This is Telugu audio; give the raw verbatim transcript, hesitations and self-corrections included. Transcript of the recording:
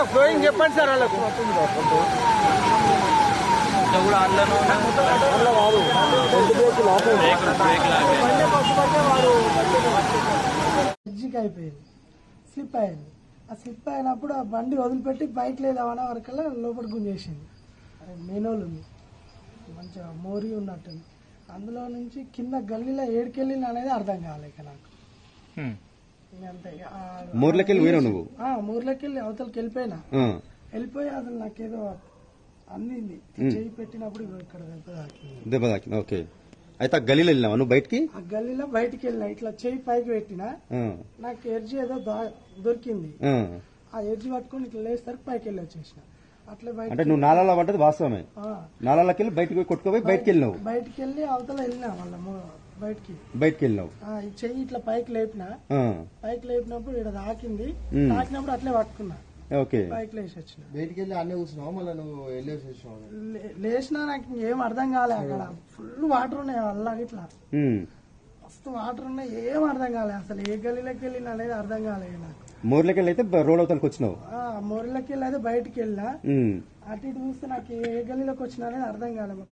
ఫ్లోయింగ్ చెప్పండి సార్ వాళ్ళకు. ఎడ్జికి అయిపోయింది, స్లిప్ అయింది. ఆ స్లిప్ అయినప్పుడు ఆ బండి వదిలిపెట్టి బైక్ లేదామనే వరకల్లా లోపల గుంజేసింది. మెయినోళ్ళు ఉంది, మంచిగా మోరీ ఉన్నట్టుంది. అందులో నుంచి కింద గల్లీలో ఏడుకెళ్ళి అనేది అర్థం కాలేక నాకు. మూర్లకెళ్ళి నువ్వు మూర్లకెళ్ళి అవతలకి వెళ్ళిపోయినా. వెళ్ళిపోయి అసలు నాకేదో అందింది, చేయి పెట్టినప్పుడు ఇక్కడ దెబ్బ తాకింది. దెబ్బ తాకింది. ఓకే. అయితే ఆ గల్లీలో వెళ్ళినావా నువ్వు బయటికి? ఆ గల్లీలో బయటికి వెళ్ళినా, ఇట్లా చేయి పైకి పెట్టినా నాకు ఎర్జీ ఏదో దొరికింది. ఆ ఎర్జీ పట్టుకుని ఇట్లా లేసరికి పైకి వెళ్ళి వచ్చేసిన. అట్లా అంటే నువ్వు నాలాలో పడ్డది వాస్తవమే. నాలాలకి వెళ్ళి బయటకు కొట్టుకోపోయి బయటకు వెళ్ళినావు. బయటికి వెళ్ళి అవతల వెళ్ళినా వాళ్ళ బయటికి బయటకి వెళ్ళినావు. ఈ చెయ్యి ఇట్లా పైకి లేపినా, పైకి లేపినప్పుడు ఇక్కడ తాకింది. తాకినప్పుడు అట్లే పట్టుకున్నా. ఓకే. పైకి లేచి వచ్చిన. బయటికి వెళ్ళి అన్నీ కూర్చున్నావు, మళ్ళీ నువ్వు వెళ్ళేసి వచ్చినావు. లేచినా నాకు ఏం అర్థం కాలే. అక్కడ ఫుల్ వాటర్ ఉన్నాయి, అల్లా ఇట్లా మస్తు వాటర్ ఉన్నాయి. ఏం అర్థం కాలే అసలు, ఏ గల్లీలోకి వెళ్ళిన అనేది అర్థం కాలేదు నాకు. మోర్లకి వెళ్ళి అయితే రోడ్ అవతలకి వచ్చినావు. మోర్లకి వెళ్ళి అయితే బయటికి వెళ్ళినా, అటు ఇటు చూస్తే నాకు ఏ గల్లీలోకి వచ్చినా అనేది అర్థం కాలేదు.